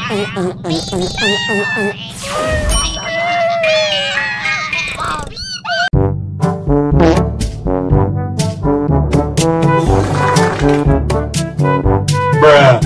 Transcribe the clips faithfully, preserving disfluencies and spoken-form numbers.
Bruh.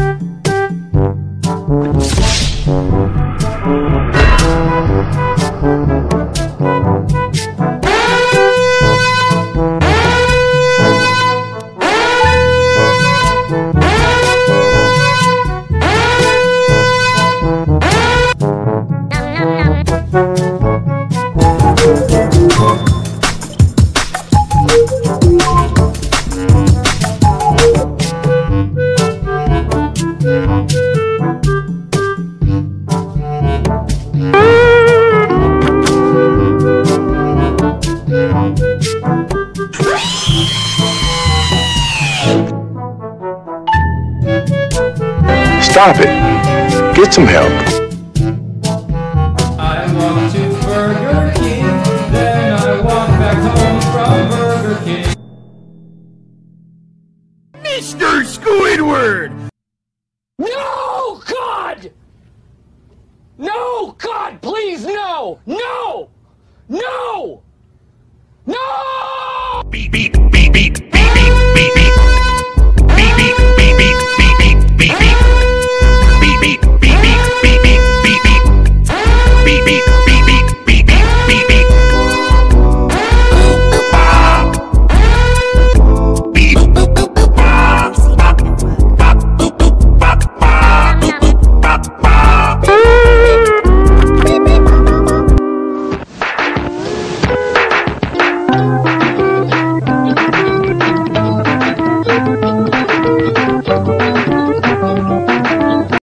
Stop it. Get some help. I walk to Burger King, then I walk back home from Burger King. Mister Squidward! No, God! No, God, please, no! No! No! No! Beep, beep, beep, beep, beep, beep, beep, beep.